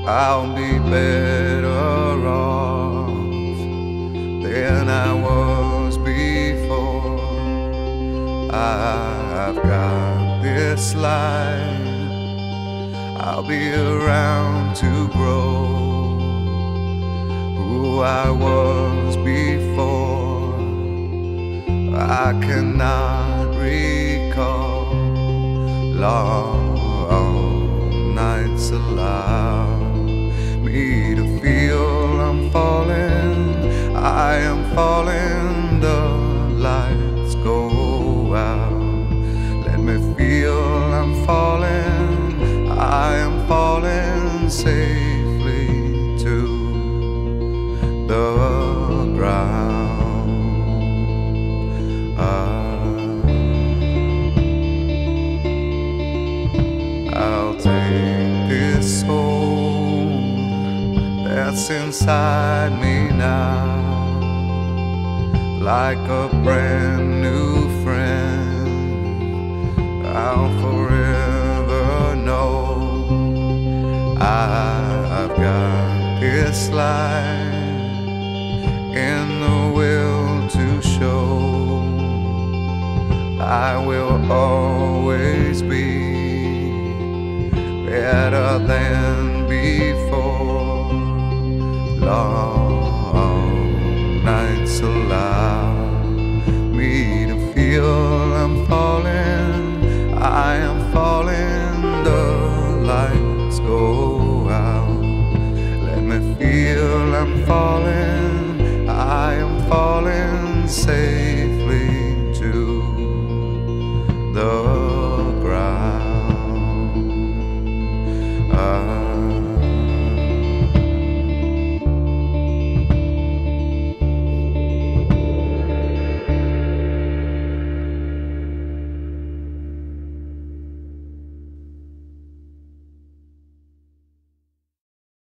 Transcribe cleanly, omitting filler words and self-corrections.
I'll be better off than I was before. I've got this life, I'll be around to grow who I was before. I cannot recall long nights allow me to feel I'm falling, I am falling, the lights go out. Let me feel I'm falling, I am falling safely to the ground. I'll take this soul that's inside me now, like a brand new friend. I'll forever know I've got this life in the will to show. I will always be better than before. Long nights allow me to feel I'm falling, I am falling, the lights go out. Let me feel I'm falling, I am falling safely to the ground.